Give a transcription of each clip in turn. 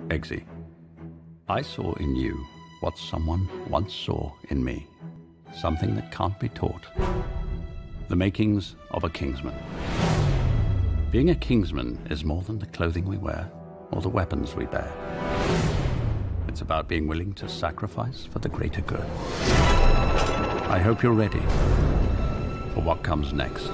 Eggsy, I saw in you what someone once saw in me. Something that can't be taught. The makings of a Kingsman. Being a Kingsman is more than the clothing we wear or the weapons we bear. It's about being willing to sacrifice for the greater good. I hope you're ready for what comes next.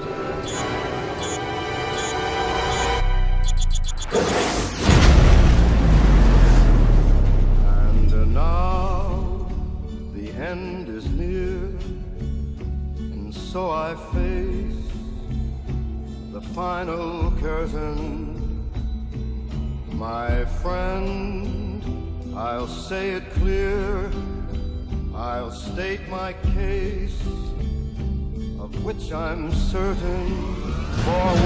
And now the end is near, and so I face the final curtain. My friend, I'll say it clear, I'll state my case, of which I'm certain, for